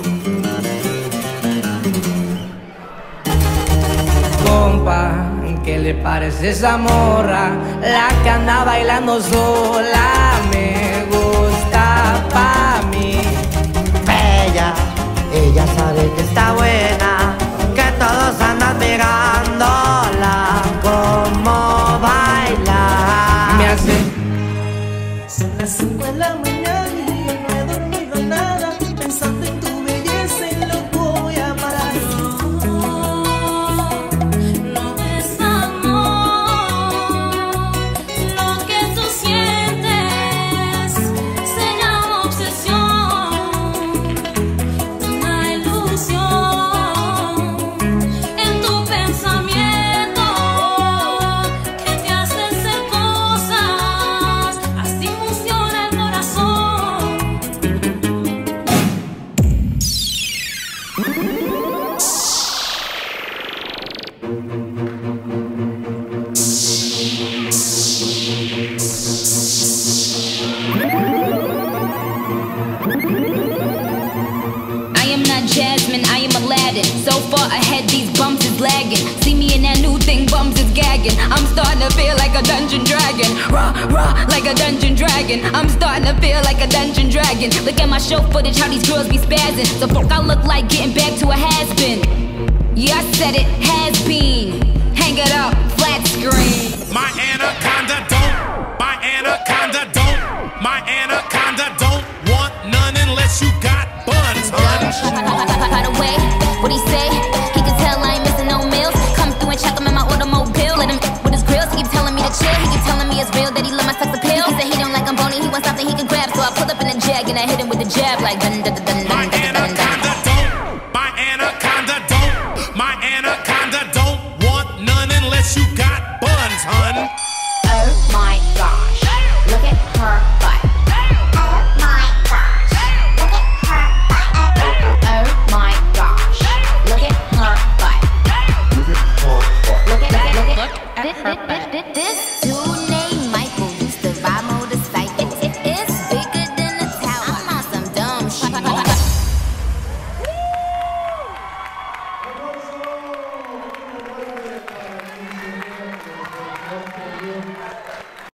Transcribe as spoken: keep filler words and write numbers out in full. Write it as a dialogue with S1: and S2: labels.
S1: Compa, ¿qué le parece esa morra? La que anda bailando sola me gusta pa' mí.
S2: Bella, ella sabe que está buena, que todos andan mirándola como baila.
S1: Me hace.
S3: Son las cinco de la mañana y no he dormido nada, pensando en tu belleza y lo voy a parar.
S4: No es amor, lo que tú sientes se llama obsesión, una ilusión en tu pensamiento que te hace hacer cosas, así funciona el corazón.
S5: I am not Jasmine, I am Aladdin. So far ahead, these bums is lagging. See me in that new thing, bums is gagging. I'm starting to feel like a dungeon dragon. Rah, rah, like a dungeon dragon. I'm starting to feel like a dungeon dragon. Look at my show footage, how these girls be spazzing. So fuck, I look like getting back to a has-been. Yeah, I said it, has been. Hang it up, flat screen.
S6: My anaconda don't, my anaconda don't, my anaconda don't want none unless you got buns, hun.
S5: By the way, what he say? He can tell I ain't missing no meals. Come through and check him in my automobile. Let him with his grills. He keep telling me to chill. He keep telling me it's real that he love my sex appeal. He said he don't like I'm bony. He wants something he can grab. So I pull up in a jag and I hit him with the jab like dun dun dun dun dun.